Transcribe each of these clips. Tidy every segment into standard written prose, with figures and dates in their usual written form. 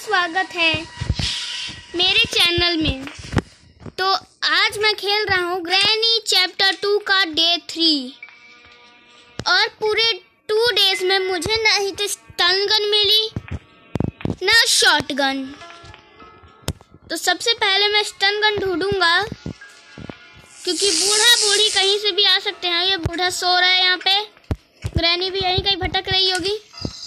स्वागत है मेरे चैनल में। तो आज मैं खेल रहा हूँ ग्रैनी चैप्टर 2 का डे 3 और पूरे 2 डेज में मुझे ना ही तो स्टन गन मिली ना शॉटगन। तो सबसे पहले मैं स्टन गन ढूंढूंगा क्योंकि बूढ़ा बूढ़ी कहीं से भी आ सकते हैं। ये बूढ़ा सो रहा है यहाँ पे, ग्रैनी भी यहीं कहीं भटक रही होगी।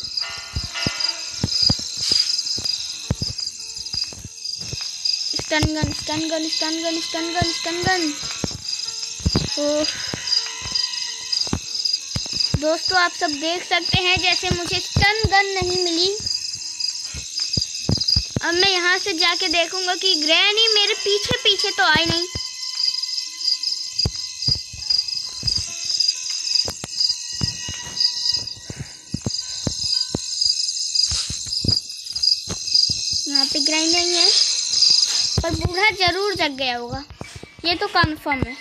Stun gun stun gun stun gun stun gun stun gun. ओह दोस्तों, आप सब देख सकते हैं जैसे मुझे स्टन गन नहीं मिली। अब मैं यहाँ से जाके देखूंगा कि ग्रैनी मेरे पीछे पीछे तो आई नहीं। यहाँ पे ग्रैनी नहीं है, पर बूढ़ा जरूर जग गया होगा, ये तो कंफर्म है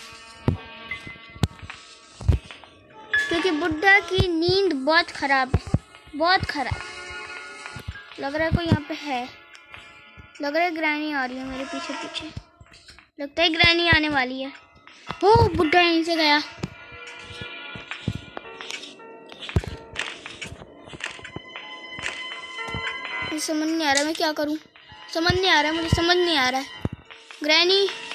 क्योंकि बुढ़ा की नींद बहुत खराब है, बहुत खराब। लग रहा है कोई यहाँ पे है, लग रहा है ग्रैनी आ रही है मेरे पीछे पीछे। लगता है ग्रैनी आने वाली है। हो बुढ़ा यहीं से गया। समझ नहीं आ रहा मैं क्या करूं, समझ नहीं आ रहा है, मुझे समझ नहीं आ रहा है। ग्रैनी